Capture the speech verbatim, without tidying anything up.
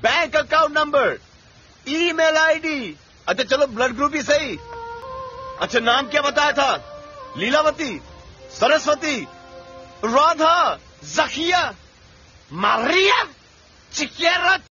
Bank account number, email ID, अच्छा चलो blood group ही सही। अच्छा नाम क्या बताया था? लीलावती, सरस्वती, राधा, जकिया, मारिया, चिकेरा।